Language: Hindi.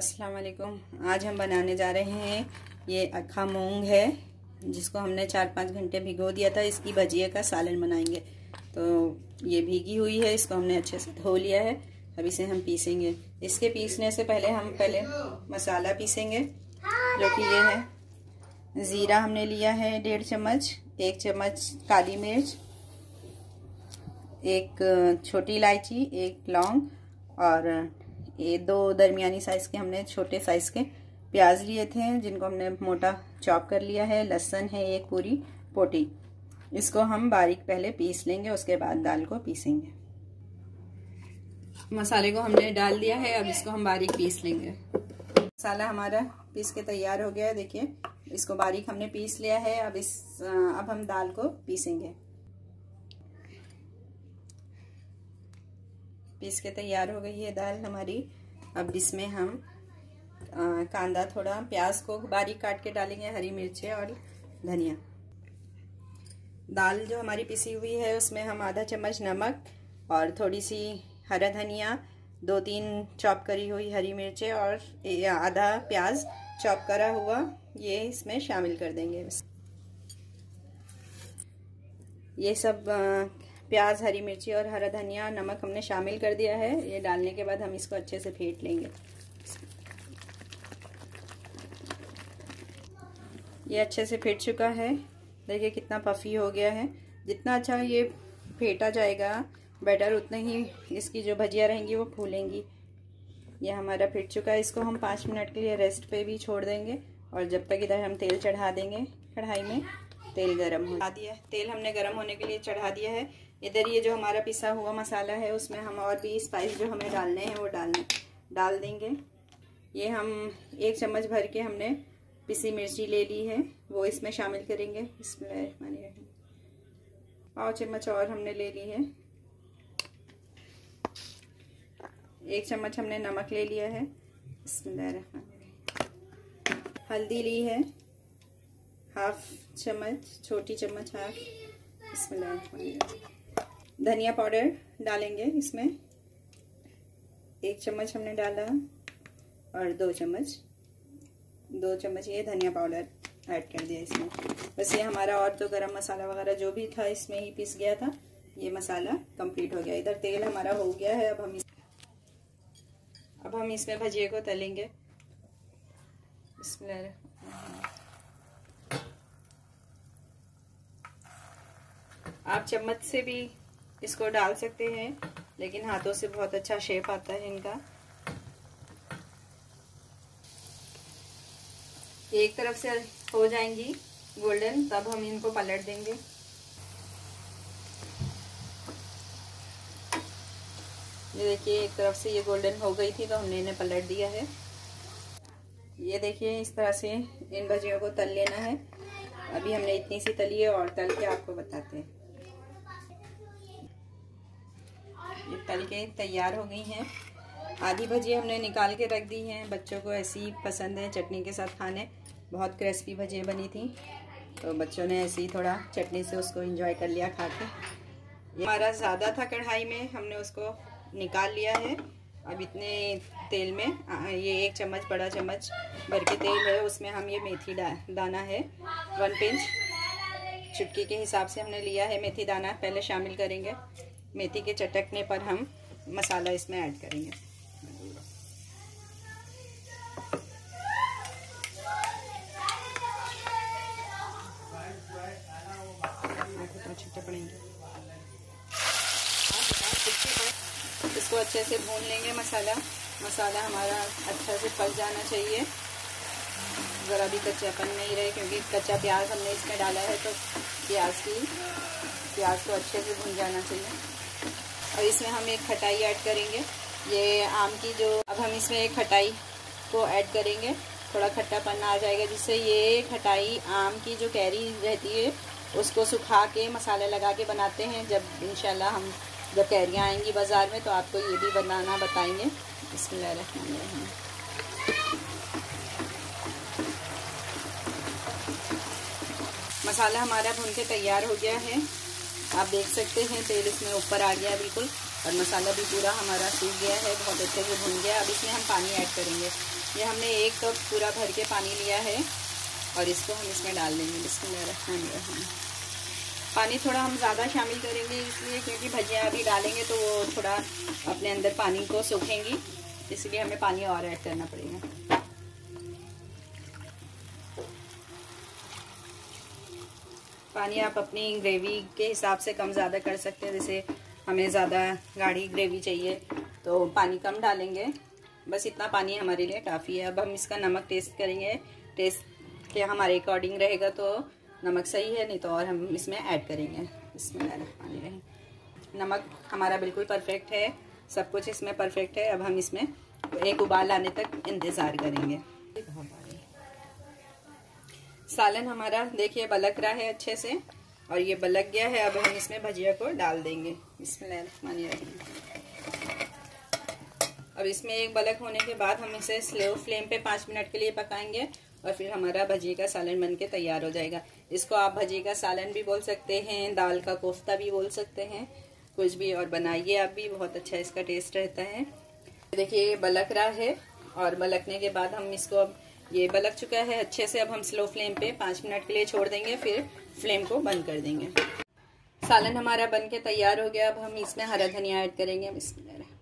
अस्सलाम वालेकुम। आज हम बनाने जा रहे हैं, ये अक्खा मूंग है जिसको हमने 4-5 घंटे भिगो दिया था। इसकी भजिए का सालन बनाएंगे। तो ये भीगी हुई है, इसको हमने अच्छे से धो लिया है। अब इसे हम पीसेंगे। इसके पीसने से पहले हम मसाला पीसेंगे, जो कि ये है। ज़ीरा हमने लिया है 1.5 चम्मच, 1 चम्मच काली मिर्च, 1 छोटी इलायची, 1 लौंग और ये 2 दरमियानी साइज़ के हमने छोटे साइज़ के प्याज लिए थे, जिनको हमने मोटा चॉप कर लिया है। लहसुन है 1 पूरी पोटी। इसको हम बारीक पहले पीस लेंगे, उसके बाद दाल को पीसेंगे। मसाले को हमने डाल दिया है, अब इसको हम बारीक पीस लेंगे। मसाला हमारा पीस के तैयार हो गया है। देखिए, इसको बारीक हमने पीस लिया है। अब हम दाल को पीसेंगे। पीस के तैयार हो गई है दाल हमारी। अब इसमें हम कांदा, थोड़ा प्याज को बारीक काट के डालेंगे, हरी मिर्चें और धनिया। दाल जो हमारी पिसी हुई है उसमें हम आधा चम्मच नमक और थोड़ी सी हरा धनिया, 2-3 चॉप करी हुई हरी मिर्चें और आधा प्याज चॉप करा हुआ ये इसमें शामिल कर देंगे। ये सब प्याज, हरी मिर्ची और हरा धनिया, नमक हमने शामिल कर दिया है। ये डालने के बाद हम इसको अच्छे से फेंट लेंगे। ये अच्छे से फेंट चुका है। देखिए कितना पफी हो गया है। जितना अच्छा ये फेंटा जाएगा बैटर, उतना ही इसकी जो भजिया रहेंगी वो फूलेंगी। ये हमारा फेंट चुका है। इसको हम 5 मिनट के लिए रेस्ट पे भी छोड़ देंगे, और जब तक इधर हम तेल चढ़ा देंगे। कढ़ाई में तेल गरम हो दिया है। तेल हमने गरम होने के लिए चढ़ा दिया है। इधर ये जो हमारा पिसा हुआ मसाला है उसमें हम और भी स्पाइस जो हमें डालने हैं वो डाल देंगे। ये हम 1 चम्मच भर के हमने पिसी मिर्ची ले ली है, वो इसमें शामिल करेंगे। इसमें 1 चम्मच और हमने ले ली है। 1 चम्मच हमने नमक ले लिया है। हल्दी ली है 1/2 चम्मच, छोटी चम्मच 1/2। धनिया पाउडर डालेंगे इसमें, 1 चम्मच हमने डाला, और 2 चम्मच ये धनिया पाउडर ऐड कर दिया इसमें। बस ये हमारा और तो गरम मसाला वगैरह जो भी था इसमें ही पिस गया था। ये मसाला कंप्लीट हो गया। इधर तेल हमारा हो गया है। अब हम इसमें भजिए को तलेंगे। आप चम्मच से भी इसको डाल सकते हैं, लेकिन हाथों से बहुत अच्छा शेप आता है इनका। एक तरफ से हो जाएंगी गोल्डन, तब हम इनको पलट देंगे। ये देखिए, एक तरफ से ये गोल्डन हो गई थी तो हमने इन्हें पलट दिया है। ये देखिए, इस तरह से इन भजियों को तल लेना है। अभी हमने इतनी सी तली है, और तल के आपको बताते हैं। ये तल के तैयार हो गई हैं। आधी भजिया हमने निकाल के रख दी हैं। बच्चों को ऐसी पसंद है चटनी के साथ खाने। बहुत क्रिस्पी भजिया बनी थी, तो बच्चों ने ऐसे ही थोड़ा चटनी से उसको एंजॉय कर लिया खा के। ये हमारा ज़्यादा था कढ़ाई में, हमने उसको निकाल लिया है। अब इतने तेल में ये 1 चम्मच, बड़ा चम्मच भर के तेल है, उसमें हम ये मेथी दाना है 1 पिंच, चुटकी के हिसाब से हमने लिया है। मेथी दाना पहले शामिल करेंगे। मेथी के चटकने पर हम मसाला इसमें ऐड करेंगे। छुट्टे पड़ेंगे। इसको अच्छे से भून लेंगे। मसाला हमारा अच्छा से पक जाना चाहिए, ज़रा भी कच्चापन नहीं रहे, क्योंकि कच्चा प्याज हमने इसमें डाला है, तो प्याज को अच्छे से भून जाना चाहिए। और इसमें हम एक खटाई ऐड करेंगे, ये आम की जो। अब हम इसमें एक खटाई को ऐड करेंगे। थोड़ा खट्टापन आ जाएगा, जिससे ये खटाई आम की जो कैरी रहती है उसको सुखा के मसाला लगा के बनाते हैं। जब इंशाल्लाह हम जब कैरियाँ आएंगी बाज़ार में तो आपको ये भी बनाना बताएंगे। बिस्मिल्लाहिर्रहमानिर्रहीम। मसाला हमारा भून के तैयार हो गया है। आप देख सकते हैं तेल इसमें ऊपर आ गया बिल्कुल। और मसाला भी पूरा हमारा सूख गया है, बहुत अच्छे से भुन गया। अब इसमें हम पानी ऐड करेंगे। ये हमने 1 कप पूरा भर के पानी लिया है और इसको हम इसमें डाल देंगे। बिस्मिल्लाहिर्रहमानिर्रहीम। पानी थोड़ा हम ज़्यादा शामिल करेंगे इसलिए क्योंकि भजिया अभी डालेंगे तो वो थोड़ा अपने अंदर पानी को सूखेंगी, इसलिए हमें पानी और ऐड करना पड़ेगा। पानी आप अपनी ग्रेवी के हिसाब से कम ज़्यादा कर सकते हैं। जैसे हमें ज़्यादा गाढ़ी ग्रेवी चाहिए तो पानी कम डालेंगे, बस इतना पानी हमारे लिए काफ़ी है। अब हम इसका नमक टेस्ट करेंगे। टेस्ट के हमारे अकॉर्डिंग रहेगा तो नमक सही है, नहीं तो और हम इसमें ऐड करेंगे। बिस्मिल्लाहिर्रहमानिर्रहीम। नमक हमारा बिल्कुल परफेक्ट है, सब कुछ इसमें परफेक्ट है। अब हम इसमें 1 उबाल आने तक इंतज़ार करेंगे। सालन हमारा देखिए बलक रहा है अच्छे से और ये बलक गया है। अब हम इसमें भजिया को डाल देंगे। बिस्मिल्लाहिर्रहमानिर्रहीम। अब इसमें 1 बलक होने के बाद हम इसे स्लो फ्लेम पे 5 मिनट के लिए पकाएंगे और फिर हमारा भजिए का सालन बन के तैयार हो जाएगा। इसको आप भजिए का सालन भी बोल सकते हैं, दाल का कोफ्ता भी बोल सकते हैं, कुछ भी और बनाइए आप भी, बहुत अच्छा इसका टेस्ट रहता है। देखिए ये बलक रहा है और बलकने के बाद हम इसको, अब ये बलक चुका है अच्छे से, अब हम स्लो फ्लेम पे 5 मिनट के लिए छोड़ देंगे, फिर फ्लेम को बंद कर देंगे। सालन हमारा बन के तैयार हो गया। अब हम इसमें हरा धनिया ऐड करेंगे। बिस्मिल्लाह।